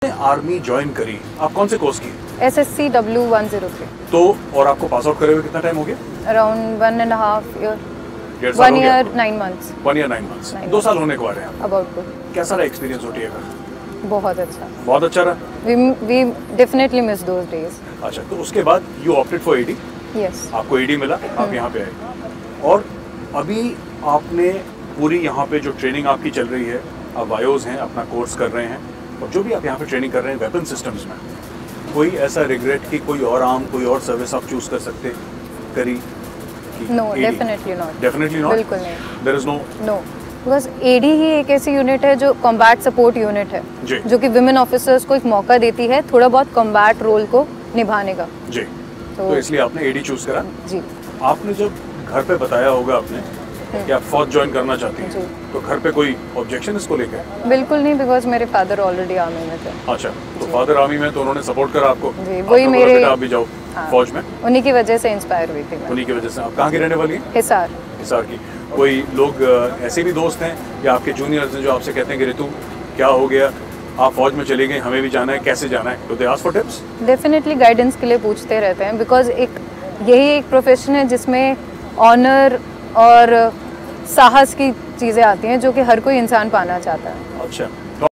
Army join करी, आप कौन से कोर्स की? SSC W103। तो और आपको पास आउट करे हुए कितना टाइम हो गया? Around 1.5 year। 1 year 9 months। 1 year 9 months। 2 साल होने को आ रहे हैं। About two. कैसा रहा एक्सपीरियंस OTA का? बहुत अच्छा। बहुत अच्छा रहा। We definitely miss those days। अच्छा, तो उसके बाद you opted for AD? Yes। आपको AD मिला, आप यहाँ पे आए, और अभी आपने पूरी यहाँ पे जो ट्रेनिंग आपकी चल रही है, आप वायोज हैं, अपना कोर्स कर रहे हैं, और जो भी आप यहाँ पे ट्रेनिंग कर रहे हैं वेपन सिस्टम्स में, कोई ऐसा रिग्रेट कि कोई और आर्म, कोई और सर्विस आप चूज कर सकते करी? No, definitely not. Definitely not? बिल्कुल नहीं। There is no? No, because AD ही एक ऐसी यूनिट है जो कॉम्बैट सपोर्ट यूनिट है, जो कि विमेन ऑफिसर्स को एक मौका देती है थोड़ा बहुत कॉम्बैट रोल को निभाने का। जी। तो इसलिए आपने AD चूज करा? जी। आपने जब घर पे बताया होगा आपने कि आप फौज ज्वाइन करना चाहती हैं, तो घर पे कोई ऑब्जेक्शन इसको लेकर? बिल्कुल नहीं, बिकॉज मेरे फादर ऑलरेडी आर्मी में थे। अच्छा, तो फादर आर्मी में, तो उन्होंने सपोर्ट करा आपको? जी, वही मेरे, आप भी जाओ फौज में, उन्हीं की वजह से इंस्पायर हुई थी मैं। उन्हीं की वजह से। आप कहाँ की रहने वाली हैं? हिसार। हिसार की। कोई लोग ऐसे भी दोस्त हैं या आपके जूनियर्स हैं जो आपसे कहते हैं कि ऋतु क्या हो गया, आप फौज में चले गए, हमें भी जाना है, कैसे जाना है? तो they ask for tips? Definitely guidance के लिए पूछते रहते हैं, बिकॉज यही एक प्रोफेशन है जिसमें ऑनर और साहस की चीज़ें आती हैं जो कि हर कोई इंसान पाना चाहता है। अच्छा।